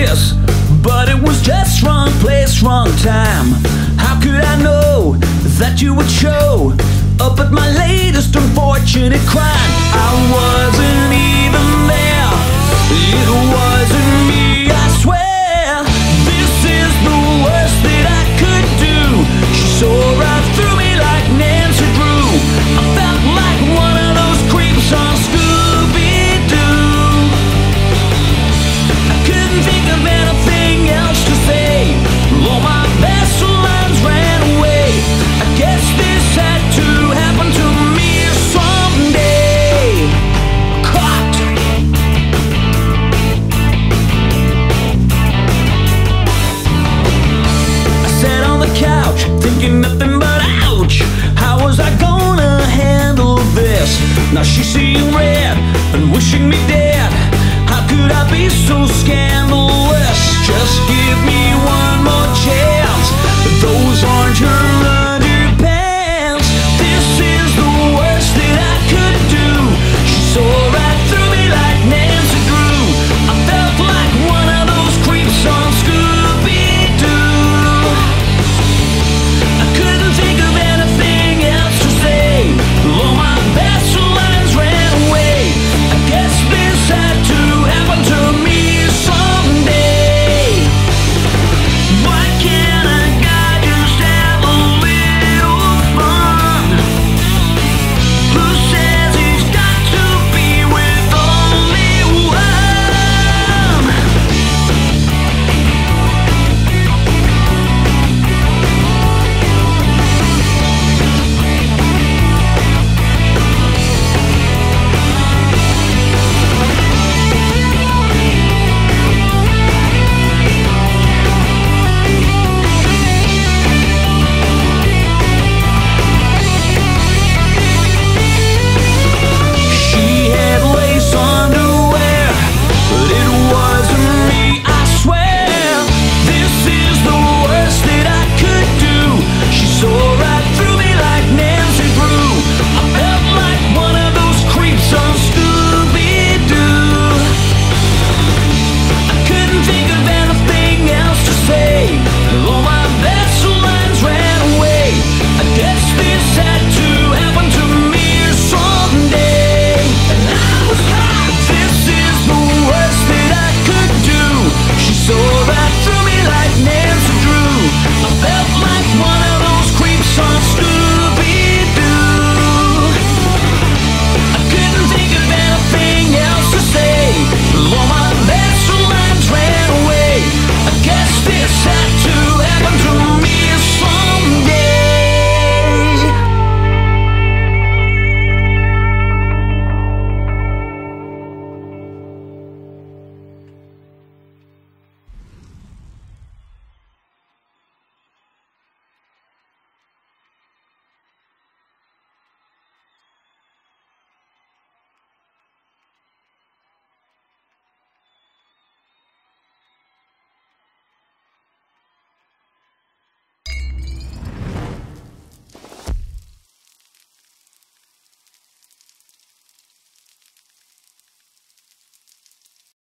kiss, but it was just wrong place, wrong time. How could I know that you would show up at my latest unfortunate crime? I wasn't even there, it wasn't me, I swear. This is the worst that I could do. She saw right through me like Nancy Drew. I felt like one of those creeps on Scooby-Doo. I couldn't think of anything else to say. All my best lines ran away. I guess this had to happen to me someday. Caught. I sat on the couch thinking nothing but ouch. How was I gonna handle this? Now she's seeing red and wishing me dead. How could I be so scandalous? Just give me one more chance. Those